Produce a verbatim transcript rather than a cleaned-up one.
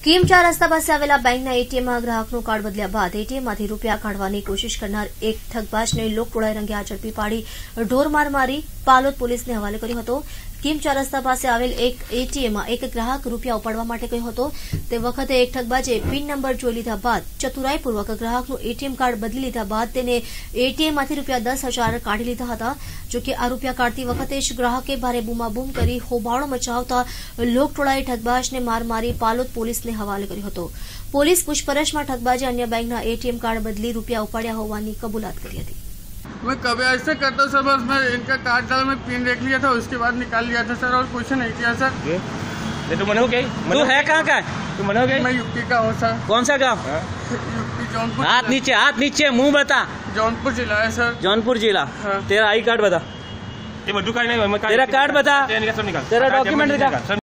કીમ ચાર રસ્તા પાસે આવેલા બેંકના એટીએમમાં ગ્રાહકનું કાર્ડ બદલ્યા બાદ એટીએમમાંથી રૂપિયા કાઢવાની કોશિશ કરનાર એક ઠગબાજને લોકટોળાએ રંગે હાથ ઝડપી પાડી ઢોરમાર મારી પાલોદ પોલીસને હવાલે કર્યો હતો। કીમ ચાર રસ્તા પાસે આવેલ એક એટીએમમાં એક ગ્રાહક રૂપિયા ઉપાડવા માટે ગયો હતો। તે વખતે એક ઠગબાજે પિન નંબર જોઈ લીધા બાદ ચતુરાઈપૂર્વક ગ્રાહકનું એટીએમ કાર્ડ બદલી લીધા બાદ તેને એટીએમમાંથી રૂપિયા દસ હજાર કાઢી લીધા હતા। જોકે આ રૂપિયા કાઢતી વખતે જ ગ્રાહકે ભારે બૂમાબૂમ કરી હોબાળો મચાવતા લોકટોળાએ ઠગબાજને માર મારી પાલોદ પોલીસને हवाले કર્યો હતો। પોલીસ પૂછપરછમાં ઠગબાજે અન્ય બેંકના एटीएम कार्ड बदली रुपया उपाड्या होवानी कबूलात करी थी। मैं कभी ऐसे करता सर, बस मैं इनका कार्ड डाल में पिन देख लिया था, उसके बाद निकाल लिया था सर, और कुछ नहीं किया सर। ये तो मनो गई, तू है कहाँ का? तू मनो गई? मैं यूपी का हूँ सर। कौन सा गाँव? यूपी जौनपुर। हाथ नीचे, हाथ नीचे, मुंह बता। जौनपुर जिला है सर। जौनपुर जिला। हाँ। तेरा आई कार्ड बता। ये बड्डू कार्ड नहीं, तेरा कार्ड बता, तेरा डॉक्यूमेंट दिखा।